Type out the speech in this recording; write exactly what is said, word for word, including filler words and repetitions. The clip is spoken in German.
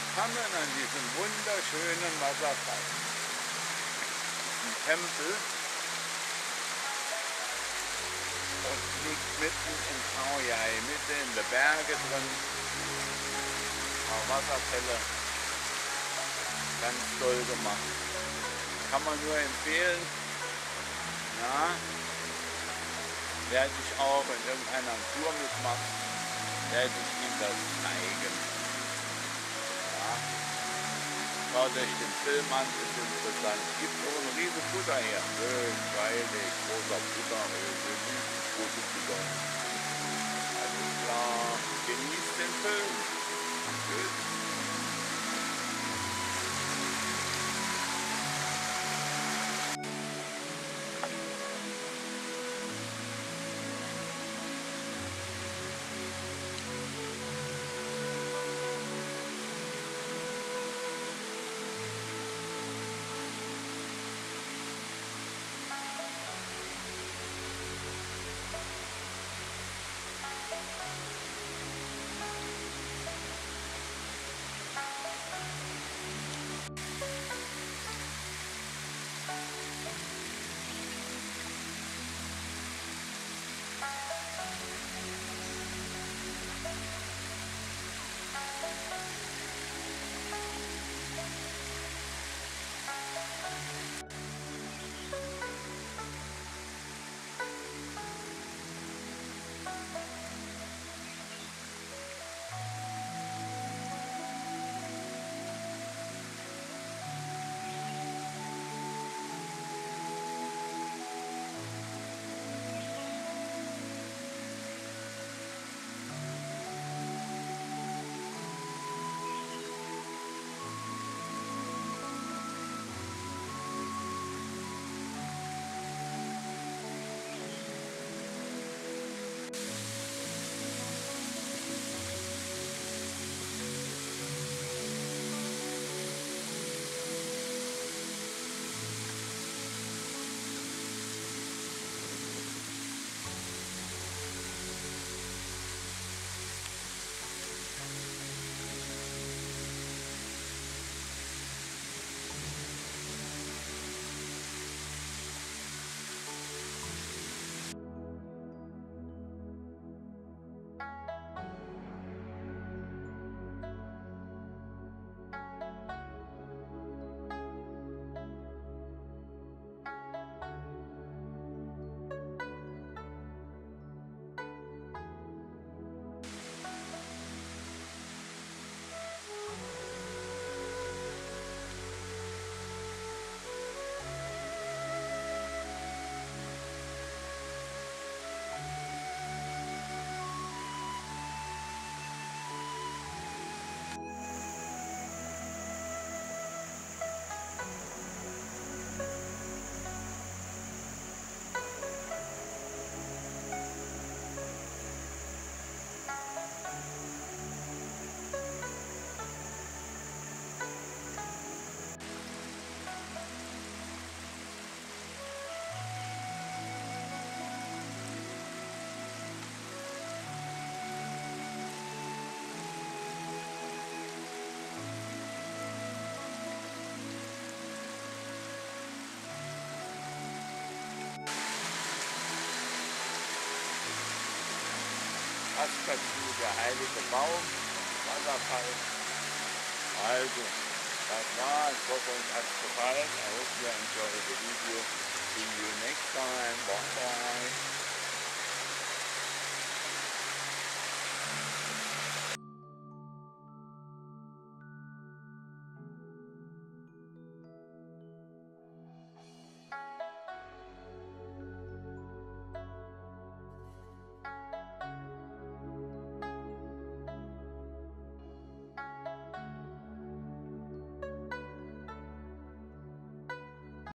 willkommen an diesem wunderschönen Wasserfall. Ein Tempel und liegt mitten in Khao Yai, mitten in den Bergen drin. Auch Wasserfälle, ganz toll gemacht. Kann man nur empfehlen. Ja, werde ich auch in irgendeiner Tour mitmachen, werde ich Ihnen das zeigen. Ja. Schaut euch den Film an, ist interessant. Es gibt so einen riesen Buddha hier. Schön, freilich, großer Buddha, große Buddha. Alles klar, genießt den Film. Tschüss. Fast dazu der heilige Baum, Wasserfall. Also, das war, ich hoffe, euch hat es gefallen. I hope you enjoyed the video. See you next time. Bye bye.